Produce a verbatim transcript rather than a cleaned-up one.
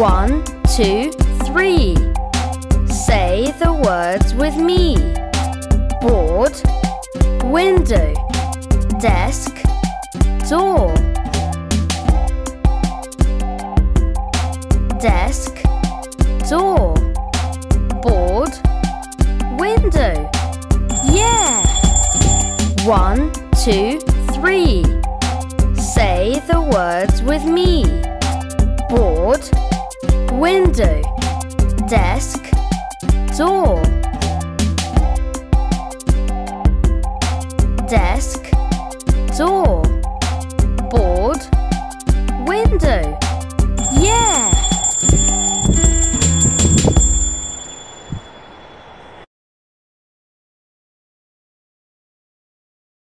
One, two, three. Say the words with me. Board, window, desk, door. Desk, door, board, window. Yeah! One, two, three. Say the words with me. Board, window, desk, door. Desk, door.